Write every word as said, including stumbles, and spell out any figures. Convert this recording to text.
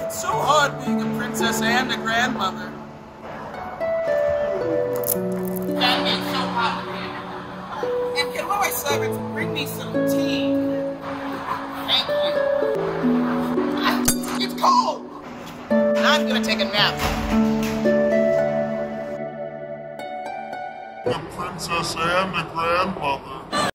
It's so hard being a princess and a grandmother. That is so hot. And can one of my servants bring me some tea? Thank you. I, it's cold! I'm gonna take a nap. The princess and the grandmother.